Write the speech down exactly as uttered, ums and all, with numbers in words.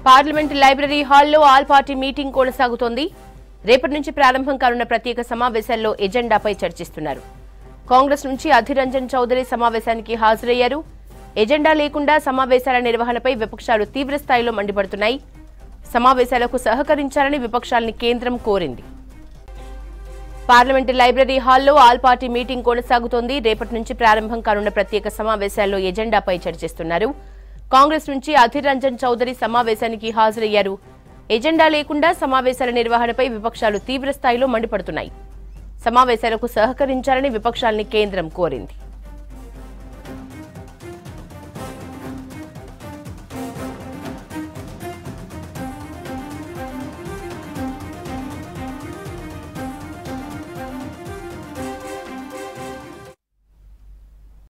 Parliament library హాల్లో all party meeting కొనసాగుతోంది. రేపటి నుంచి ప్రారంభం కానున్న ప్రత్యేక సమావేశాల్లో ఎజెండాపై చర్చిస్తున్నారు. కాంగ్రెస్ నుంచి అధీర్ రంజన్ చౌదరి సమావేశానికి హాజరయ్యారు. ఎజెండా లేకుండా సమావేశాల నిర్వహణపై విపక్షాలు తీవ్ర స్థాయిలో మండిపడుతున్నాయి. సమావేశాలకు సహకరించాలని విపక్షాలని కేంద్రం కోరింది. పార్లమెంటు లైబ్రరీ హాల్లో ఆల్ పార్టీ మీటింగ్ కొనసాగుతోంది. రేపటి నుంచి ప్రారంభం కానున్న ప్రత్యేక సమావేశాల్లో ఎజెండాపై చర్చిస్తున్నారు. కాంగ్రెస్ నుంచి అధీర్ రంజన్ చౌదరి సమావేశానికి హాజరయ్యారు. ఎజెండా లేకుండా సమావేశాల నిర్వహణపై విపక్షాలు తీవ్ర స్థాయిలో మండిపడుతున్నాయి. సమావేశాలకు సహకరించాలని విపక్షాలని కేంద్రం కోరింది.